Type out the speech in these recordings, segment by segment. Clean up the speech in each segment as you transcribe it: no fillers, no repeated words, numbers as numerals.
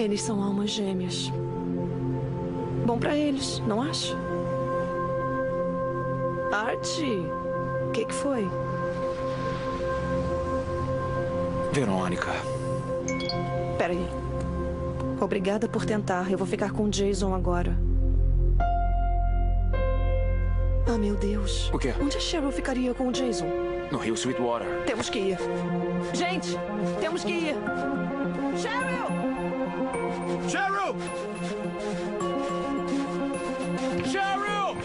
Eles são almas gêmeas. Bom pra eles, não acha? Archie, o que foi? Verônica. Peraí. Obrigada por tentar. Eu vou ficar com o Jason agora. Ah, meu Deus. O quê? Onde a Cheryl ficaria com o Jason? No rio Sweetwater. Temos que ir. Gente, temos que ir. Cheryl! Cheryl! Cheryl!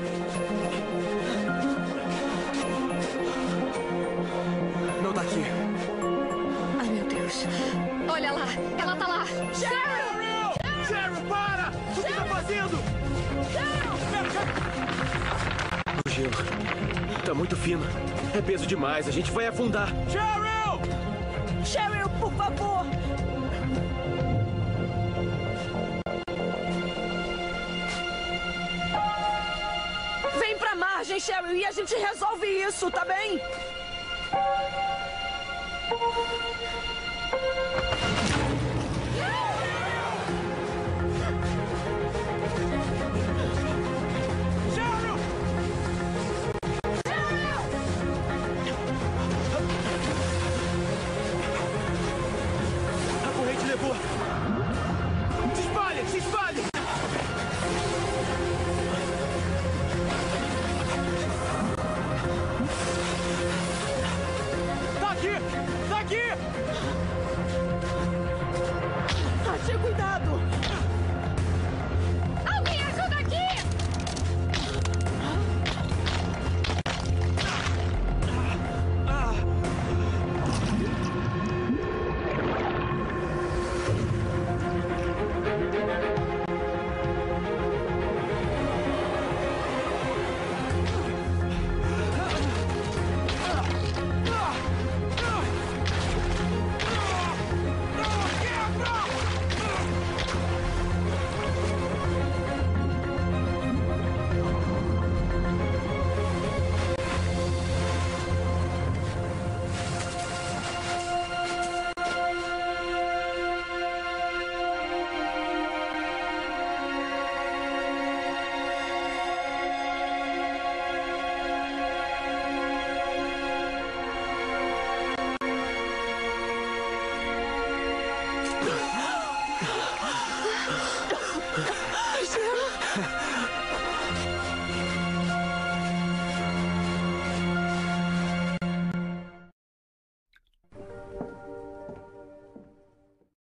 Não tá aqui. Ai, meu Deus. Olha lá, ela tá lá. Cheryl! Cheryl, para! O que tá fazendo? O gelo tá muito fino. É peso demais, a gente vai afundar. Cheryl! Cheryl, por favor! Vem pra margem, Cheryl, e a gente resolve isso, tá bem? A corrente levou. Se espalhe, se espalhe! Tá aqui! Tá aqui! Archie, cuidado!